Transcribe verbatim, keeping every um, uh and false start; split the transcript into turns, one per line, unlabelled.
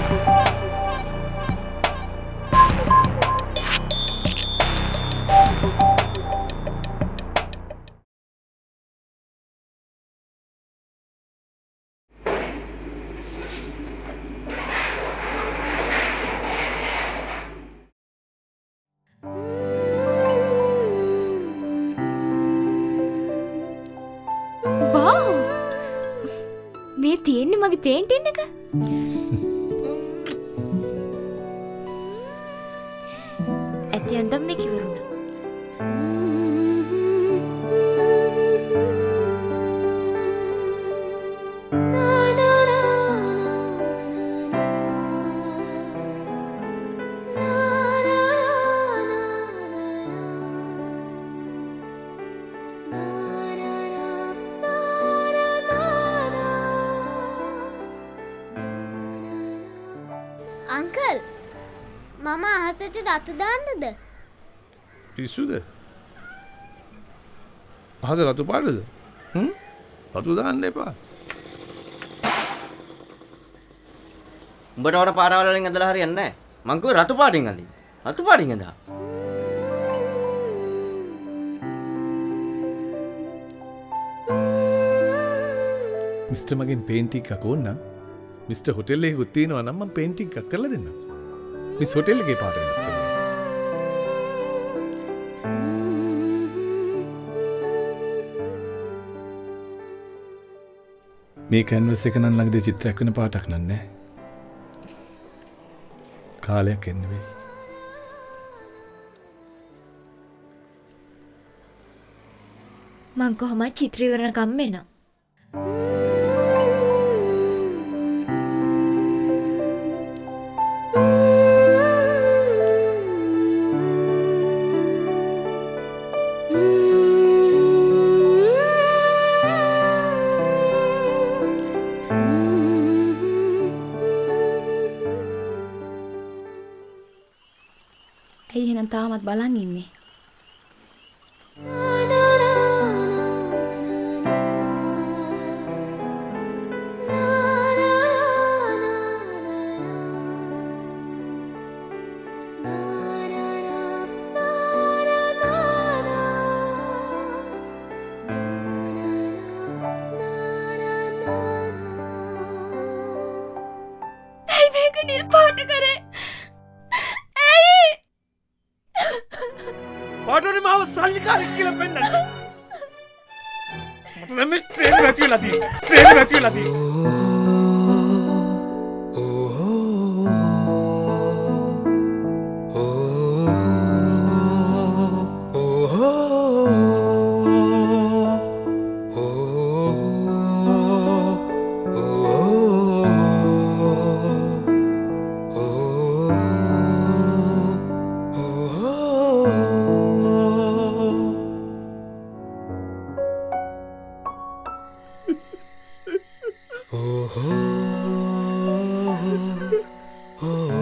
මේ තියෙන්නේ මගේ පේන්ටින් එක. ඇතියන්දම් මේක ඉවරුණා.
අංකල් මම අහසට රතු දාන්නද?
පිස්සුද? අහස රතු පාටද? හ්ම්? රතු දාන්න එපා.
උඹට ඕන පාරවල් වලින් ඇදලා හරියන්නේ නැහැ. මං කිව්වේ රතු පාටින් අඳින්න. රතු පාටින් ඇඳා.
මිස්ටර් මගෙන් පේන්ටින් එකක් ඕන නම් මිස්ටර් හොටෙල් එකකුත් තියෙනවා නම් මම පේන්ටින් එකක් කරලා දෙන්නම්. මිස් හොටෙල් එකේ පාට වෙනස් කරනවා. මේ කැන්වස් එක නම් ළඟදී චිත්‍රයක් වෙන පාටක් නෑ. කාලයක් එන්න වෙයි.
මං කොහොමද චිත්‍ර ඉවරනකම් එනවා.
ඇයි එහෙනම් තාමත් බලන් ඉන්නේ?
ඇයි මේක නිල් පාට කරේ?
පාටෝනේ මාව සල්ලිකාරයෙක් කියලා පෙන්නන්න. මට දැන් මේ ස්ටේජ් නැති වෙලා තියෙන්නේ. ස්ටේජ් නැති වෙලා තියෙන්නේ. Oh